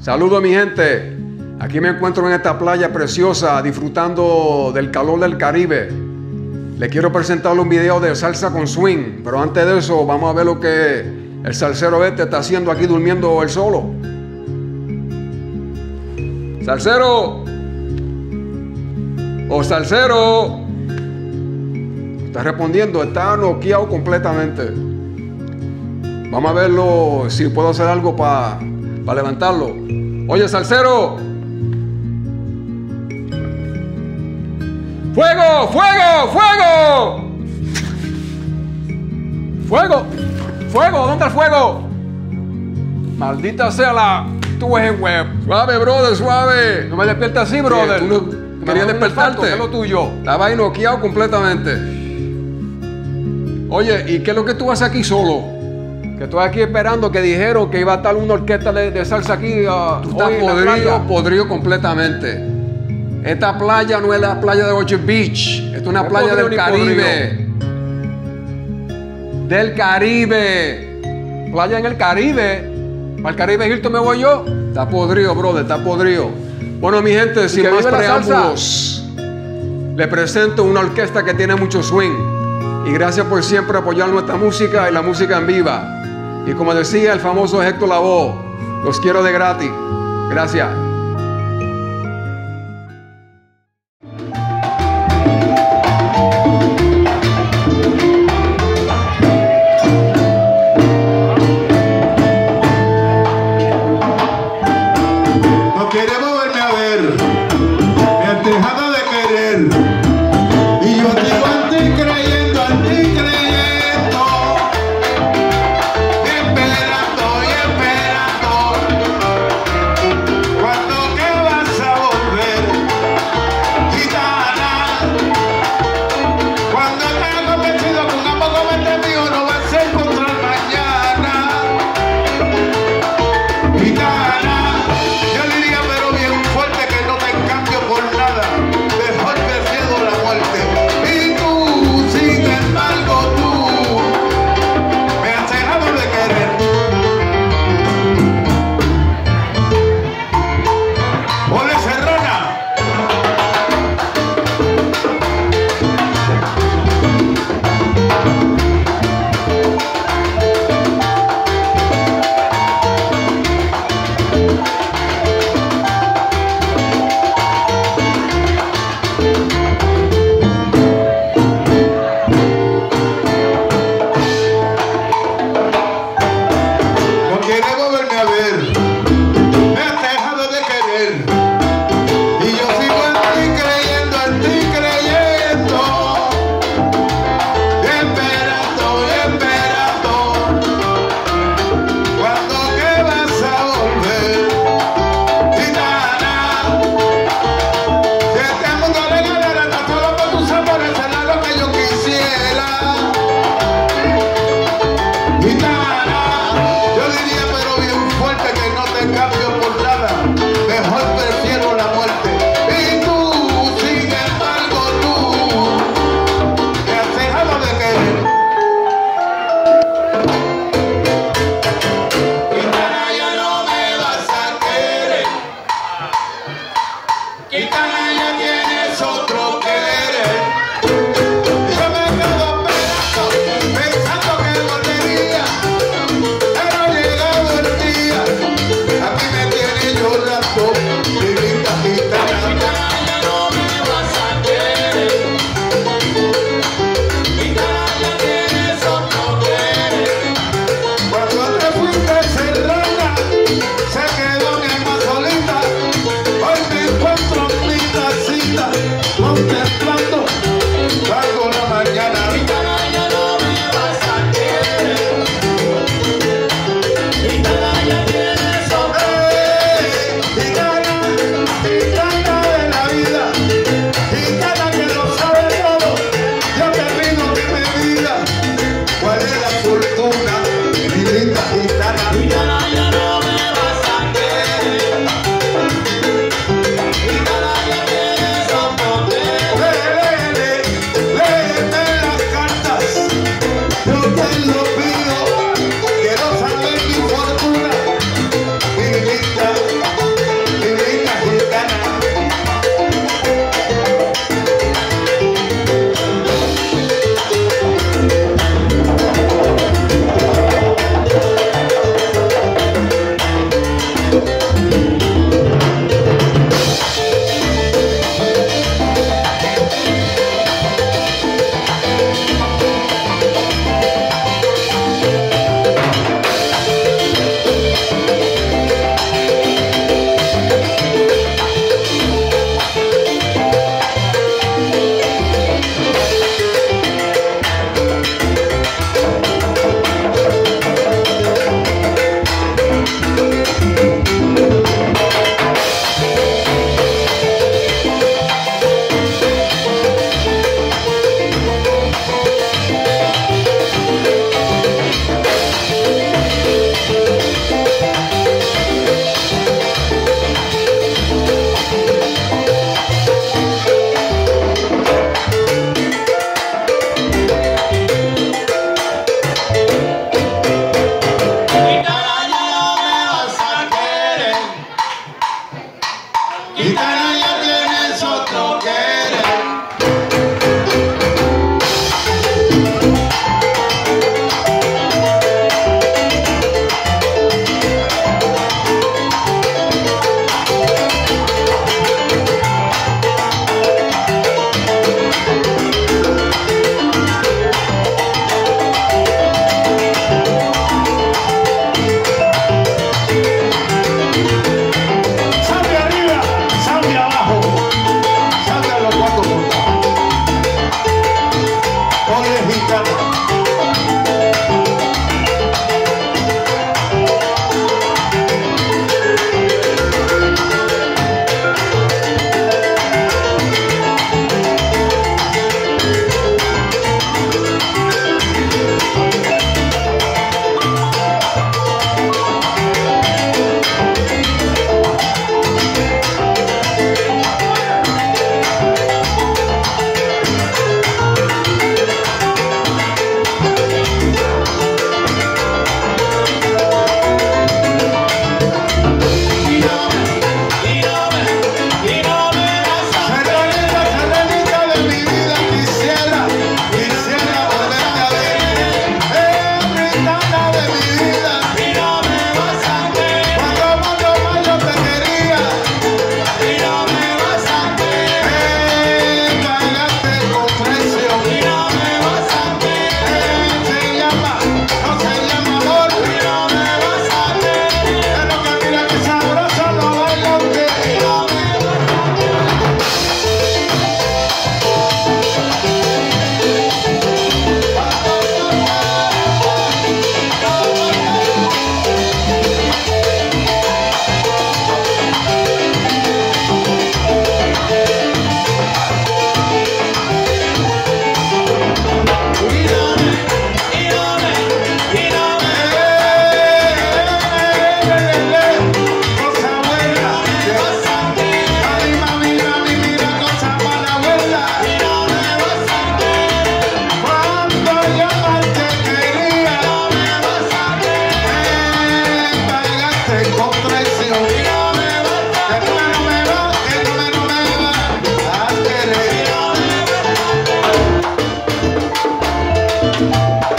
Saludos mi gente, aquí me encuentro en esta playa preciosa disfrutando del calor del Caribe. Le quiero presentarle un video de salsa con swing, pero antes de eso vamos a ver lo que el salsero este está haciendo aquí durmiendo él solo. ¡Salsero! ¡Oh, salsero! Está respondiendo, está noqueado completamente. Vamos a verlo si puedo hacer algo para levantarlo. Oye, salsero. ¡Fuego! ¡Fuego! ¡Fuego! ¡Fuego! ¡Fuego! ¿Dónde está el fuego? Maldita sea la... Tú eres web. Suave, brother, suave. No me despiertas así, brother. Tú no querías despertarte. ¿Qué es lo tuyo? Estaba ahí noqueado completamente. Oye, ¿y qué es lo que tú haces aquí solo? Que estoy aquí esperando que dijeron que iba a estar una orquesta de salsa aquí. Tú estás podrido completamente. Esta playa no es la playa de Orchard Beach. Esta es una playa del Caribe. Del Caribe. Playa en el Caribe. ¿Para el Caribe Hilton me voy yo? Está podrido, brother, está podrido. Bueno, mi gente, sin más preámbulos, le presento una orquesta que tiene mucho swing. Y gracias por siempre apoyar nuestra música y la música en viva. Y como decía el famoso Héctor Lavoe, los quiero de gratis. Gracias. No quiere volverme a ver, me has dejado de querer. Y yo sigo en ti creyendo, en ti creyendo. Y esperando, ¿cuándo que vas a volver? Gitana, cuando te has convencido que un amor como este mío no vas a encontrar mañana. Gitana, yo diría pero bien fuerte que no te cambio por nada, mejor prefiero la muerte. Y tú, sin embargo, tú me has dejado de querer. Ole Serrana. No quiere volverme a ver, me has dejado de querer. Y yo sigo en ti creyendo, esperando, ¿cuándo que vas a volver? Gitana, si este mundo le ganara tan solo por tus amores, será lo que yo quisiera. Gitana, yo diría pero bien fuerte que no te cambio por nada, mejor prefiero la muerte. Y tú, sin embargo, tú me has dejado de querer. Gitana, ya no me vas a querer. Gitana, ya tienes otro querer. Yo me quedo esperando, pensando que volvería, pero ha llegado el día. Aquí me tienes llorando, mi linda gitana. Gitana, ya no me vas a querer. Gitana, ya tienes otro querer. Cuando te fuiste Serrana, se quedó mi alma solita. Hoy me encuentro en mi casita, contemplando algo la mañana. Gitana, ya no me vas a querer. Gitana, ya tienes otro gitana, gitana de la vida, gitana que lo sabe todo. Yo te pido que me digas cuál es la fortuna, mi linda gitana. Gitana, ya no me vas a querer. Gitana, ya tienes otro querer. Léeme las cartas, yo te lo pido. Quiero saber mi fortuna, mi linda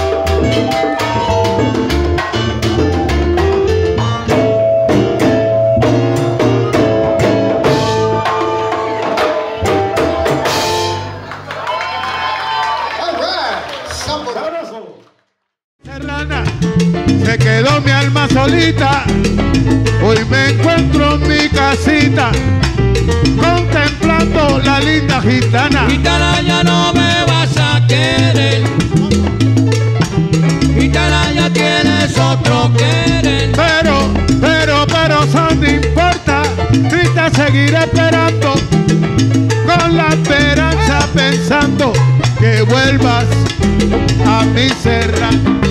Se quedó mi alma solita, hoy me encuentro en mi casita, contemplando la linda gitana. Gitana, ya no me vas a querer, gitana, ya tienes otro querer. Pero eso no importa, triste seguiré esperando, con la esperanza pensando que vuelvas a mi serra.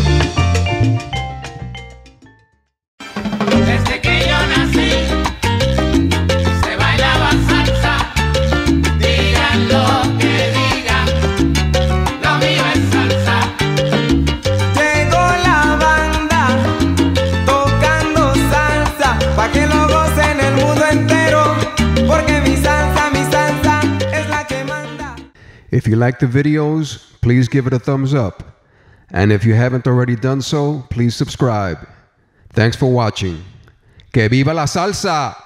Desde que yo nací se bailaba salsa, digan lo que digan, lo mío es salsa. Llegó la banda tocando salsa, pa' que lo gocen el mundo entero, porque mi salsa es la que manda. If you like the videos, please give it a thumbs up. And if you haven't already done so, please subscribe. Thanks for watching. ¡Que viva la salsa!